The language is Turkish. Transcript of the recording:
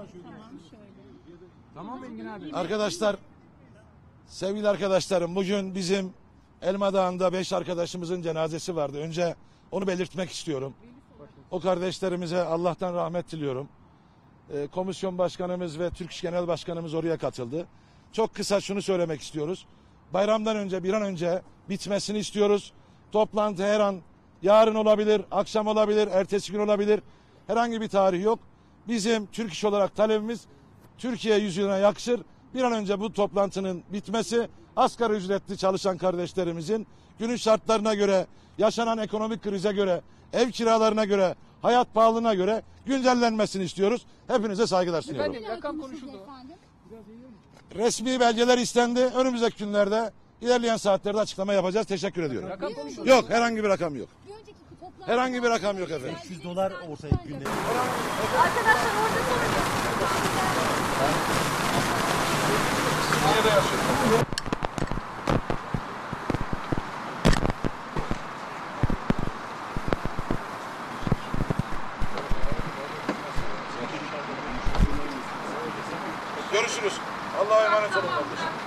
Tamam Engin abi. Arkadaşlar, sevgili arkadaşlarım, bugün bizim Elma Dağı'nda 5 arkadaşımızın cenazesi vardı. Önce onu belirtmek istiyorum. O kardeşlerimize Allah'tan rahmet diliyorum. Komisyon başkanımız ve Türk İş Genel Başkanımız oraya katıldı. Çok kısa şunu söylemek istiyoruz. Bayramdan önce, bir an önce bitmesini istiyoruz. Toplantı her an, yarın olabilir, akşam olabilir, ertesi gün olabilir. Herhangi bir tarih yok. Bizim Türk İş olarak talebimiz Türkiye yüzyılına yakışır. Bir an önce bu toplantının bitmesi, asgari ücretli çalışan kardeşlerimizin günün şartlarına göre, yaşanan ekonomik krize göre, ev kiralarına göre, hayat pahalılığına göre güncellenmesini istiyoruz. Hepinize saygılar sunuyorum. Efendim rakam konuşuldu. Resmi belgeler istendi. Önümüzdeki günlerde, ilerleyen saatlerde açıklama yapacağız. Teşekkür ediyorum. Rakam konuşuldu. Yok, herhangi bir rakam yok. Herhangi bir rakam yok efendim. $500 ortaya günde. Arkadaşlar orada Görüşürüz. Allah'a emanet olun kardeşim.